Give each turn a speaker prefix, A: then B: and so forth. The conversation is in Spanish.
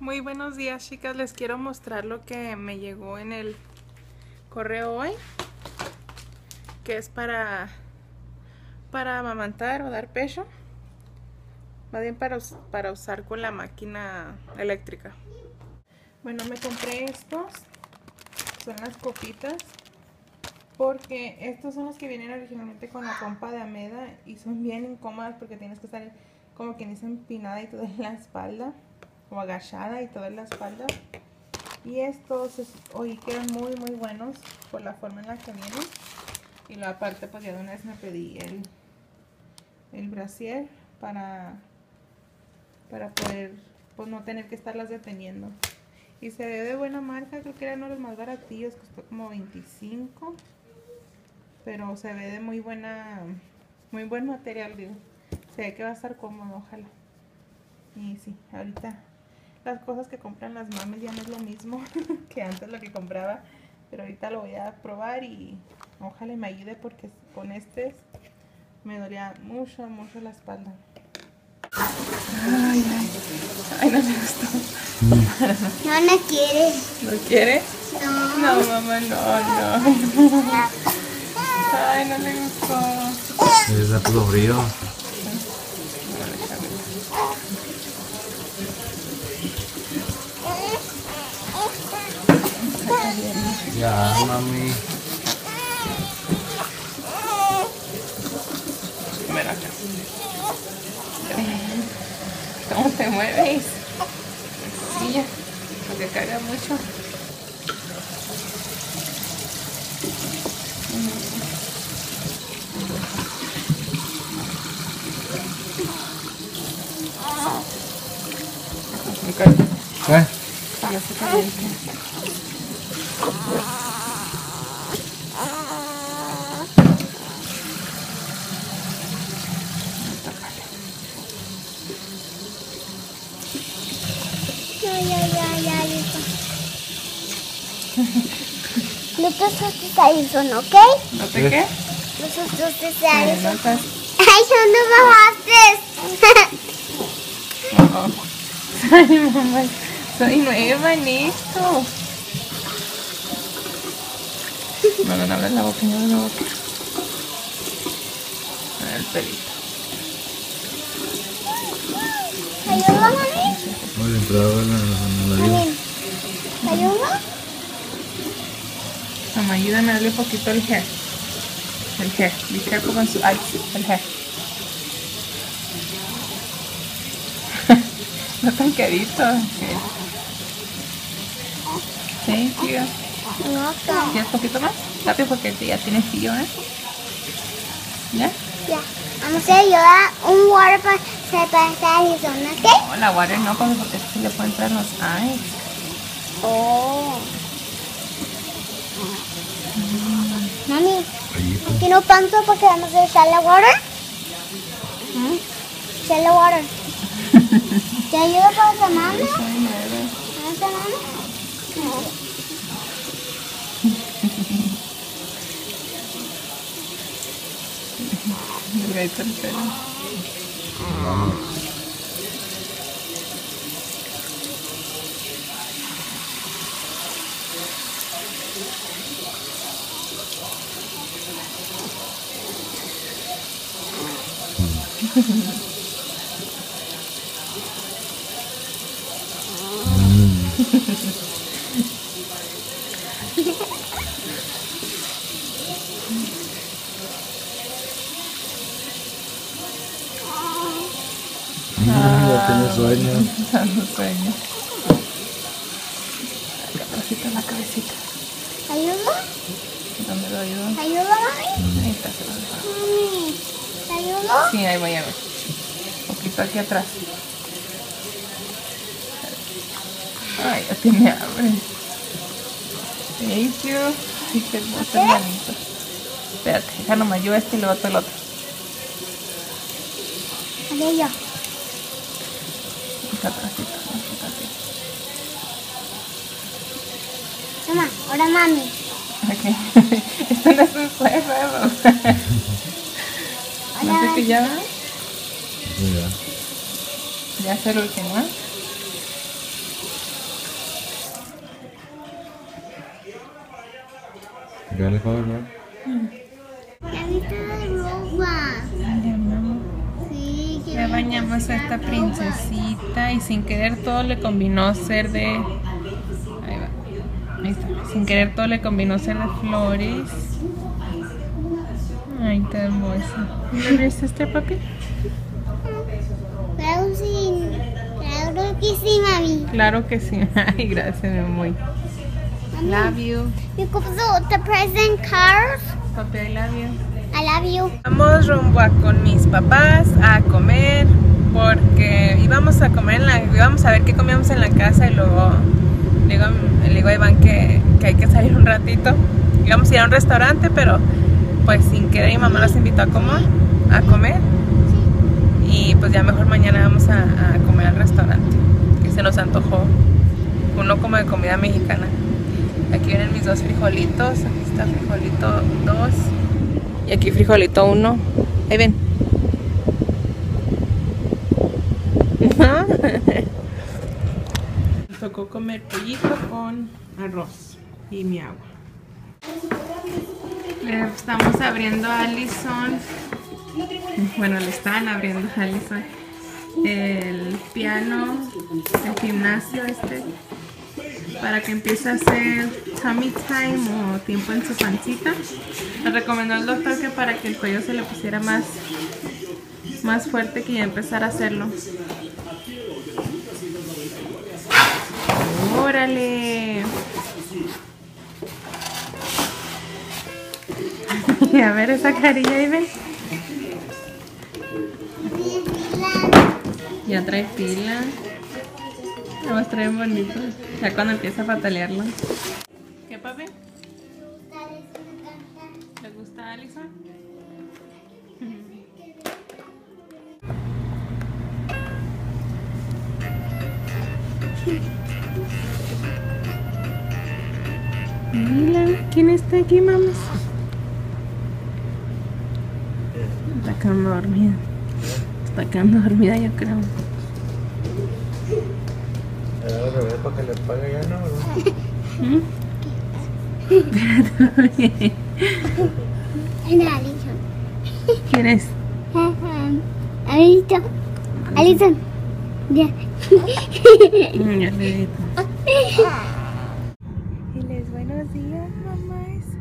A: Muy buenos días, chicas. Les quiero mostrar lo que me llegó en el correo hoy, que es para amamantar o dar pecho, más bien para usar con la máquina eléctrica. Bueno, me compré estos, son las copitas, porque estos son los que vienen originalmente con la pompa de Ameda y son bien incómodas porque tienes que estar como quien dice empinada y toda en la espalda, o agachada y toda en la espalda. Y estos oí que eran muy buenos por la forma en la que vienen. Y luego aparte pues ya de una vez me pedí el brasier para poder pues no tener que estarlas deteniendo. Y se ve de buena marca, creo que era uno de los más baratillos, costó como 25. Pero se ve de muy buen material, digo. Se ve que va a estar cómodo, ojalá. Y sí, ahorita las cosas que compran las mamis ya no es lo mismo que antes lo que compraba. Pero ahorita lo voy a probar y ojalá me ayude porque con me dolía mucho la espalda. Ay, no le gustó.
B: No quiere.
A: ¿No quiere?
B: No.
A: No, mamá, no. Ay, no le gustó.
C: Es de puro frío. Ya, mami.
A: Ven acá. ¿Cómo te mueves? Sí, ya. Porque carga mucho.
C: ¿Qué?
A: Ya se calienta.
B: Ya, listo. No te asustes, Alison, ¿ok?
A: ¿No te qué?
B: No te asustes,
A: Me
B: Alison.
A: notas.
B: ¡Ay, no me bajaste!
A: Oh. Ay, mamá. Soy nueva en esto. No abres la boca, no abres la boca. A ver el pelito.
B: ¿Ayuda, mami?
C: Muy bien, pero ahora la vida.
B: Mami, ¿ayuda?
A: Mamá, ayúdame a darle un poquito el hair. El hair. Be careful con su eyes. El hair. No tan carito. Okay. Thank you.
B: No,
A: ¿Quieres un poquito más? Rápido porque ya tiene frío, ¿eh? ¿Ya?
B: ya. Vamos a ayudar un water para Alison, ¿ok?
A: No, la water no, porque se le pueden entrar los eyes.
B: Oh. Mami,
C: Ahí, pues.
B: ¿aquí no panza porque vamos a echarle water? Echarle water. ¿Te ayuda para esta mano? ¿Para esta mano?
A: Delgadito el pelo.
C: Vamos. Ya tiene sueño.
A: Dando sueño. La cabecita.
B: ¿Ayuda?
A: ¿Dónde lo ayudo?
B: ¿Ayuda, mami?
A: Ahí está, se lo dejo.
B: Mami, ¿te ayudo?
A: Sí, ahí voy a ver. Un poquito aquí atrás. Ay, ya tiene hambre. Thank you. Ay, qué hermoso hermanito. Espérate, deja nomás yo este y luego tú el otro.
B: Dale yo.
A: Está atrásito, así.
B: Toma, ahora mami.
A: Ok. Esto no es un juego. ¿No se pillaba?
C: Ya.
A: Ya es el último, ¿eh?
C: Dale favor, ¿no?
B: ¿Ya viste de Roblox? Sí,
A: Ya bañamos a esta princesita y sin querer todo le combinó ser de... Ahí va. Ahí está. Sin querer todo le combinó ser de flores. Ay, está hermosa. ¿No ves este, papi?
B: Claro que sí, mami.
A: Claro que sí. Ay, gracias, mi amor. Love you.
B: You could do the present cars.
A: Papi, I love you.
B: I love you.
A: Vamos rumbo a con mis papás a comer porque íbamos a comer íbamos a ver qué comíamos en la casa y luego le digo a Iván que hay que salir un ratito. Íbamos a ir a un restaurante, pero pues sin querer mi mamá nos invitó a comer y pues ya mejor mañana vamos a comer al restaurante que se nos antojó uno como de comida mexicana. Aquí vienen mis dos frijolitos, aquí está frijolito 2 y aquí frijolito 1. Ahí ven. Me tocó comer pollito con arroz y mi agua. Le estamos abriendo a Allison, bueno, le están abriendo a Allison el piano, el gimnasio para que empiece a hacer tummy time o tiempo en su pancita. Le recomendó el doctor que para que el cuello se le pusiera más fuerte que ya empezar a hacerlo. ¡Órale! A ver esa carilla ahí, ven. Ya trae pila. Además trae bonito. Ya cuando empieza a patalearlo. ¿Qué, papi? ¿Le gusta a Allison? Mira, ¿quién está aquí, mamá? Está quedando dormida. Está quedando dormida, yo creo.
C: Para que le pague ya, ¿no?
B: Hola, Alison.
A: ¿Quién es?
B: Alison. Ya.
A: Ya le digo. Diles buenos días, mamás.